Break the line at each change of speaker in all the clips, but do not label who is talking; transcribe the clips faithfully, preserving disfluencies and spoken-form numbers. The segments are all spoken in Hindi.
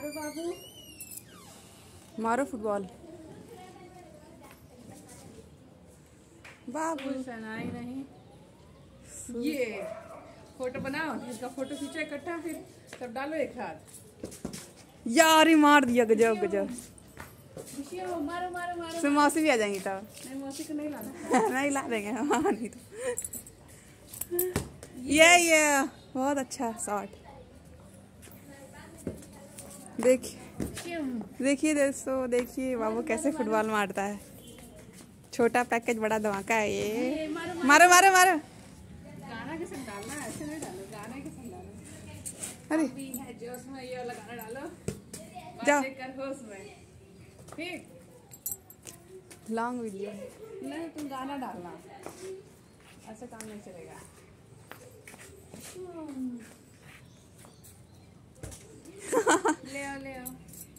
मारो बाबू,
मारो फुटबॉल। बाबू
सनाई नहीं। ये फोटो बनाओ, इसका फोटो खींचो इकट्ठा, फिर सब डालो एक साथ।
यार ही मार दिया, गजब गजब।
मारो मारो मारो।
फिर मौसी भी आ जाएंगी तब।
नहीं मौसी को नहीं लाना।
नहीं ला देंगे हाँ, नहीं तो ये ये बहुत अच्छा शॉट। देखिए देखिए दोस्तों, देखिए बाबू कैसे फुटबॉल मारता है। छोटा पैकेज बड़ा धमाका है ये। मारो मारो मारो।
गाना के संग डालना है, ऐसे नहीं डालो, गाने के संग डालो।
अरे
अभी है जोश में, ये वाला गाना डालो।
जाओ।
बातें कर होश में। ठीक।
लॉन्ग वीडियो
नहीं तुम गाना डालना, ऐसे काम नहीं चलेगा। ले आओ ले आओ।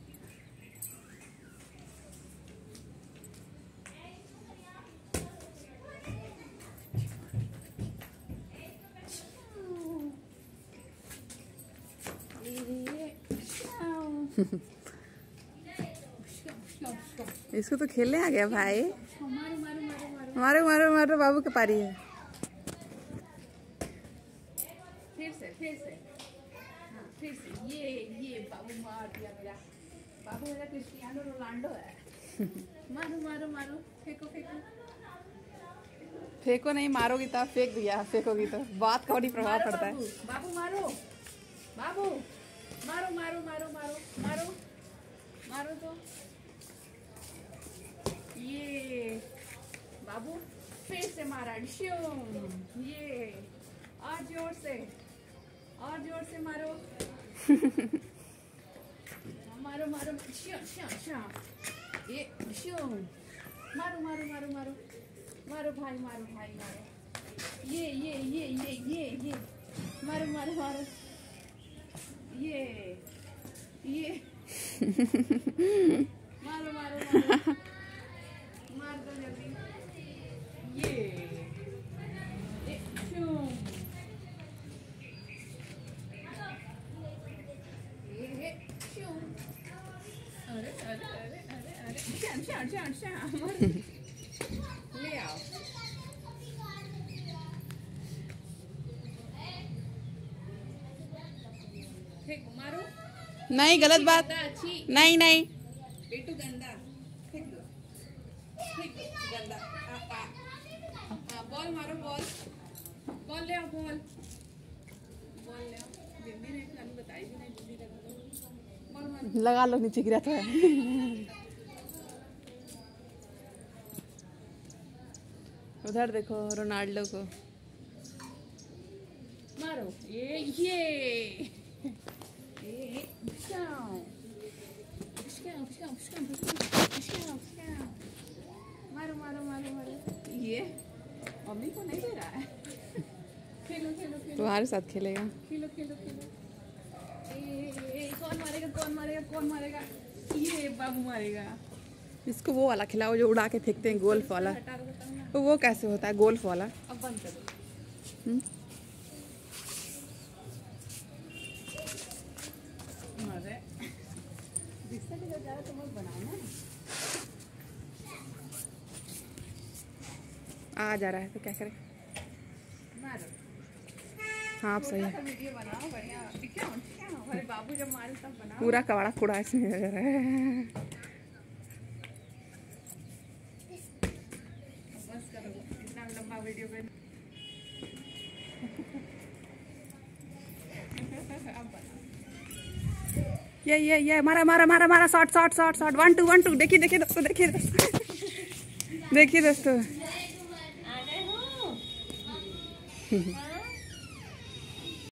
इसको तो खेलने आ गया भाई।
मारो मारो मारो मारो।
मारो मारो मारो, बाबू के पारी है।
फिर से फिर से हाँ, फिर से ये ये बाबू मार दिया मेरा। बाबू मेरा क्रिस्टियानो रोनाल्डो है। मारो मारो मारो, फेंको फेंको।
फेंको नहीं, मारोगी तब फेंक दिया, फेंकोगी तो बात का बड़ी प्रभाव
मारो
पड़ता है।
बाबू, बाबू मारो बाबू, मारो मारो मारो मारो मारो मारो तो। ये बाबू फिर से मारा। डिशूम। ये और जोर से, और जोर से मारो। मारो मारो श्या श्या श्या। ये डिशूम। मारो मारो मारो मारो मारो भाई, मारो भाई मारो। ये ये ये ये ये ये मारो मारो मारो। ये ये मारो मारो मारो, मार दो जल्दी। ये ये शूम। ये ये शूम। अरे अरे अरे अरे अरे श्या श्या श्या श्या। ले आओ। फेंक मारो।
नहीं गलत बात।
अच्छी
नहीं नहीं
बेटू गंदा। फेंक दो, फेंक दो गंदा। आ, आ, आ, बॉल मारो, बॉल बॉल ले आओ, बॉल बॉल ले आओ। जल्दी नहीं खानी, बताई भी नहीं, जल्दी लगा दो। बॉल मारो।
लगा लो, नीचे गिरा था। उधर देखो रोनाल्डो को।
मारो। ये ये ये शाओ शाओ शाओ शाओ शाओ शाओ। मारो मारो मारो मारो। ये मम्मी को नहीं दे रहा है। खेलो खेलो खेलो।
तुम्हारे साथ खेलेगा।
खेलो खेलो खेलो। ए, ए, कौन मारेगा कौन मारेगा कौन मारेगा? ये बाबू मारेगा।
इसको वो वाला खिलाओ जो उड़ा के फेंकते हैं, गोल्फ वाला।
हटा दो, बताओ ना।
तो वो कैसे होता है गोल्फ वाला?
अब बंद कर दो।
हम्म?
अरे जिससे भी ज़्यादा तो मत बनाओ ना।
आ जा रहा है तो क्या करें।
मारो।
हाँ आप सही है।
वीडियो बनाओ बढ़िया। दिखाओ दिखाओ। अरे बाबू जब मारे तब बनाओ।
पूरा कबाड़ा कूड़ा इसमें आ रहा है।
बस करो, इतना लंबा वीडियो बन। अब बनाओ।
ये ये ये मारा मारा मारा मारा, shot shot shot shot, one two one two. देखिए देखिए दोस्तों, देखिए दोस्तों, देखिए दोस्तों।
आ गए हो।